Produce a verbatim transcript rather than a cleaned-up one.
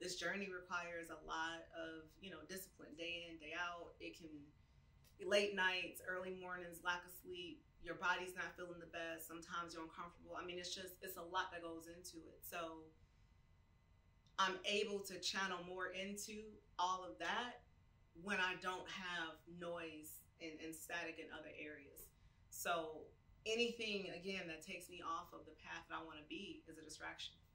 this journey requires a lot of, you know, discipline, day in, day out. It can be late nights, early mornings, lack of sleep. Your body's not feeling the best. Sometimes you're uncomfortable. I mean, it's just, it's a lot that goes into it. So I'm able to channel more into all of that when I don't have noise and, and static in other areas. So anything, again, that takes me off of the path that I want to be is a distraction.